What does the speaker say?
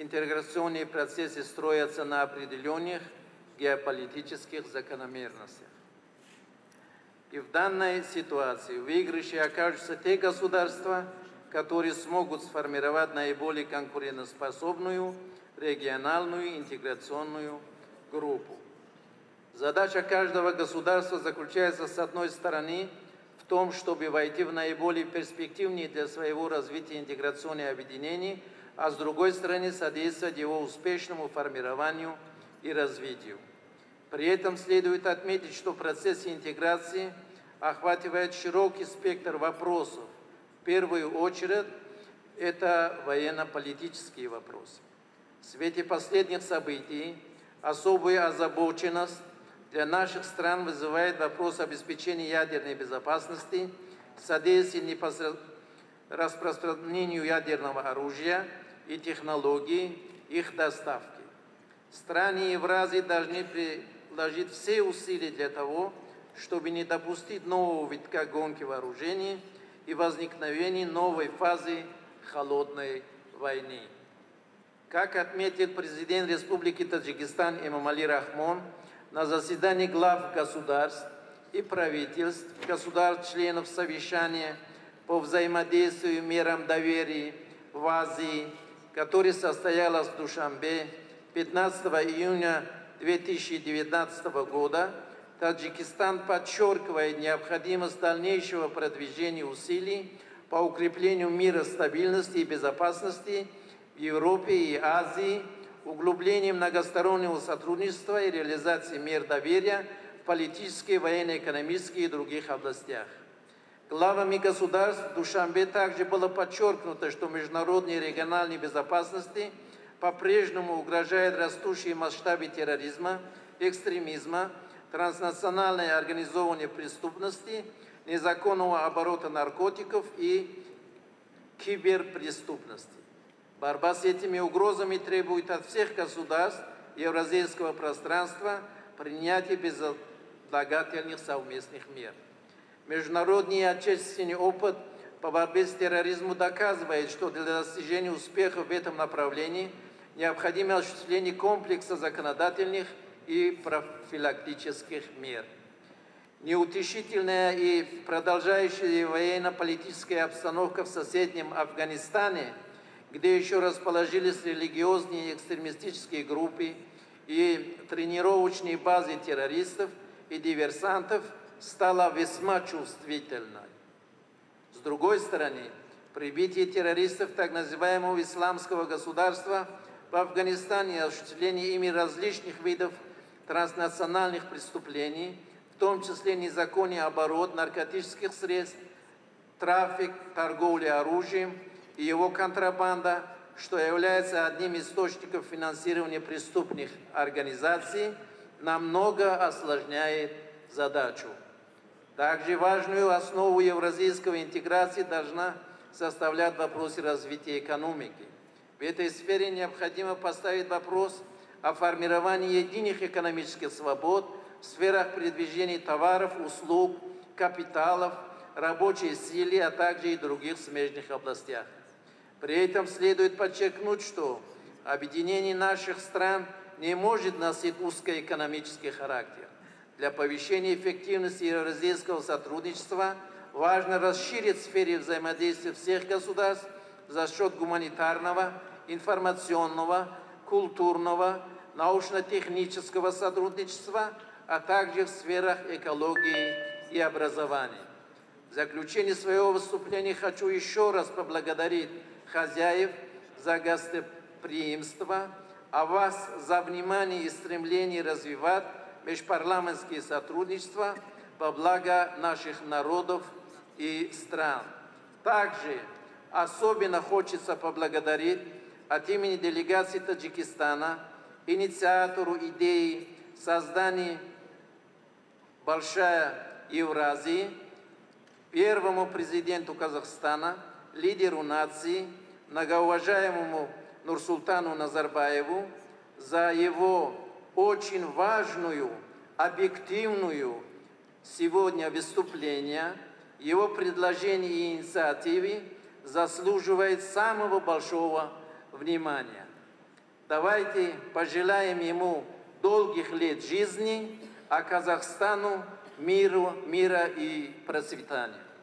интеграционные процессы строятся на определенных геополитических закономерностях. И в данной ситуации в выигрыше окажутся те государства, которые смогут сформировать наиболее конкурентоспособную региональную интеграционную группу. Задача каждого государства заключается, с одной стороны, в том, чтобы войти в наиболее перспективные для своего развития интеграционные объединения, а с другой стороны, содействовать его успешному формированию и развитию. При этом следует отметить, что процесс интеграции охватывает широкий спектр вопросов. В первую очередь, это военно-политические вопросы. В свете последних событий особую озабоченность для наших стран вызывает вопрос обеспечения ядерной безопасности, содействия распространению ядерного оружия и технологий их доставки. Страны Евразии должны приложить все усилия для того, чтобы не допустить нового витка гонки вооружений и возникновения новой фазы холодной войны. Как отметил президент Республики Таджикистан Эмомали Рахмон на заседании глав государств и правительств, государств-членов совещания по взаимодействию и мерам доверия в Азии, которое состоялось в Душанбе 15 июня 2019 года, Таджикистан подчеркивает необходимость дальнейшего продвижения усилий по укреплению мира, стабильности и безопасности в Европе и Азии, углублением многостороннего сотрудничества и реализации мер доверия в политической, военно-экономической и других областях. Главами государств в Душанбе также было подчеркнуто, что международной и региональной безопасности по-прежнему угрожают растущие масштабы терроризма, экстремизма, транснациональной организованной преступности, незаконного оборота наркотиков и киберпреступности. Борьба с этими угрозами требует от всех государств евразийского пространства принятия безотлагательных совместных мер. Международный и отечественный опыт по борьбе с терроризмом доказывает, что для достижения успеха в этом направлении необходимо осуществление комплекса законодательных и профилактических мер. Неутешительная и продолжающая военно-политическая обстановка в соседнем Афганистане, где еще расположились религиозные и экстремистические группы и тренировочные базы террористов и диверсантов, стала весьма чувствительной. С другой стороны, прибытие террористов так называемого исламского государства в Афганистане и осуществление ими различных видов транснациональных преступлений, в том числе незаконный оборот наркотических средств, трафик, торговля оружием и его контрабанда, что является одним из источников финансирования преступных организаций, намного осложняет задачу. Также важную основу евразийской интеграции должна составлять вопросы развития экономики. В этой сфере необходимо поставить вопрос о формировании единых экономических свобод в сферах передвижения товаров, услуг, капиталов, рабочей силы, а также и других смежных областях. При этом следует подчеркнуть, что объединение наших стран не может носить узкоэкономический характер. Для повышения эффективности евразийского сотрудничества важно расширить сферу взаимодействия всех государств за счет гуманитарного, информационного, культурного, научно-технического сотрудничества, а также в сферах экологии и образования. В заключение своего выступления хочу еще раз поблагодарить хозяев за гостеприимство, а вас за внимание и стремление развивать межпарламентское сотрудничество во благо наших народов и стран. Также особенно хочется поблагодарить от имени делегации Таджикистана инициатору идеи создания Большой Евразии, первому президенту Казахстана, лидеру нации, многоуважаемому Нурсултану Назарбаеву за его очень важную, объективную сегодня выступление, его предложения и инициативы заслуживает самого большого внимания. Давайте пожелаем ему долгих лет жизни, а Казахстану мира и процветания.